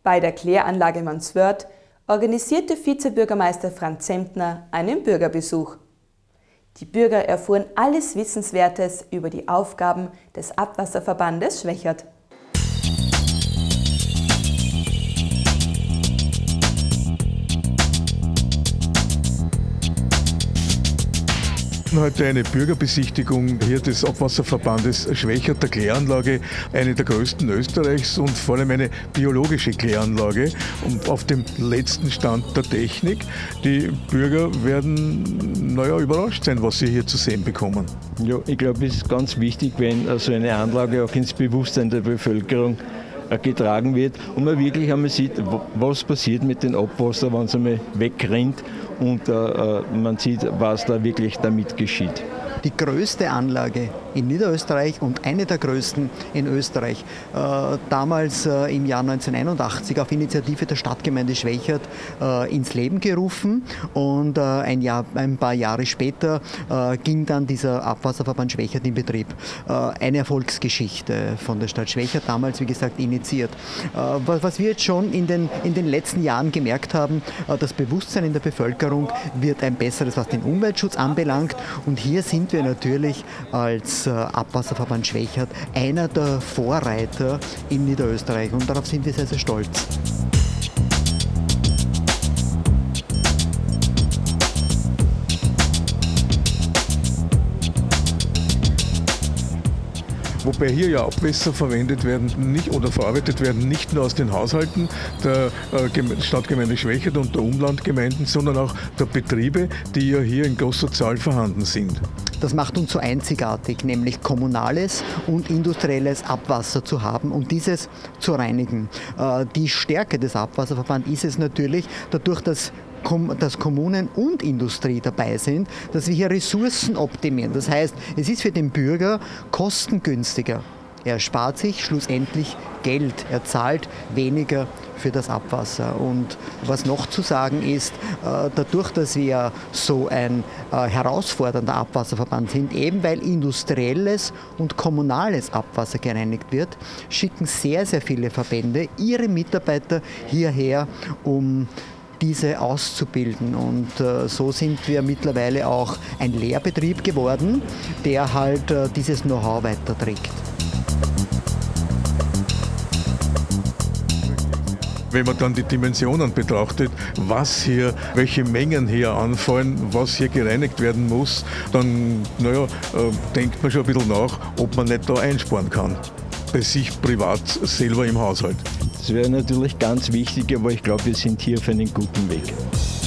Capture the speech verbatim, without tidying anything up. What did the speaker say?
Bei der Kläranlage Manswörth organisierte Vizebürgermeister Franz Zentner einen Bürgerbesuch. Die Bürger erfuhren alles Wissenswertes über die Aufgaben des Abwasserverbandes Schwechat. Heute eine Bürgerbesichtigung hier des Abwasserverbandes Schwechat, der Kläranlage, eine der größten Österreichs und vor allem eine biologische Kläranlage und auf dem letzten Stand der Technik. Die Bürger werden naja, überrascht sein, was sie hier zu sehen bekommen. Ja, ich glaube, es ist ganz wichtig, wenn so eine Anlage auch ins Bewusstsein der Bevölkerung getragen wird und man wirklich einmal sieht, was passiert mit dem Abwasser, wenn es einmal wegrennt und äh, man sieht, was da wirklich damit geschieht. Die größte Anlage in Niederösterreich und eine der größten in Österreich. Äh, damals äh, im Jahr neunzehnhunderteinundachtzig auf Initiative der Stadtgemeinde Schwechat äh, ins Leben gerufen und äh, ein, Jahr, ein paar Jahre später äh, ging dann dieser Abwasserverband Schwechat in Betrieb. Äh, eine Erfolgsgeschichte von der Stadt Schwechat, damals wie gesagt initiiert. Äh, was, was wir jetzt schon in den, in den letzten Jahren gemerkt haben, äh, das Bewusstsein in der Bevölkerung wird ein besseres, was den Umweltschutz anbelangt, und hier sind wir natürlich als äh, Abwasserverband Schwechat einer der Vorreiter in Niederösterreich und darauf sind wir sehr, sehr stolz. Wobei hier ja Abwässer verwendet werden nicht, oder verarbeitet werden, nicht nur aus den Haushalten der äh, Stadtgemeinde Schwechat und der Umlandgemeinden, sondern auch der Betriebe, die ja hier in großer Zahl vorhanden sind. Das macht uns so einzigartig, nämlich kommunales und industrielles Abwasser zu haben und dieses zu reinigen. Äh, die Stärke des Abwasserverbands ist es natürlich, dadurch, dass dass Kommunen und Industrie dabei sind, dass wir hier Ressourcen optimieren. Das heißt, es ist für den Bürger kostengünstiger. Er spart sich schlussendlich Geld, er zahlt weniger für das Abwasser. Und was noch zu sagen ist, dadurch, dass wir so ein herausfordernder Abwasserverband sind, eben weil industrielles und kommunales Abwasser gereinigt wird, schicken sehr, sehr viele Verbände ihre Mitarbeiter hierher, um diese auszubilden. Und äh, so sind wir mittlerweile auch ein Lehrbetrieb geworden, der halt äh, dieses Know-how weiterträgt. Wenn man dann die Dimensionen betrachtet, was hier, welche Mengen hier anfallen, was hier gereinigt werden muss, dann naja, äh, denkt man schon ein bisschen nach, ob man nicht da einsparen kann. Bei sich privat selber im Haushalt. Das wäre natürlich ganz wichtig, aber ich glaube, wir sind hier auf einem guten Weg.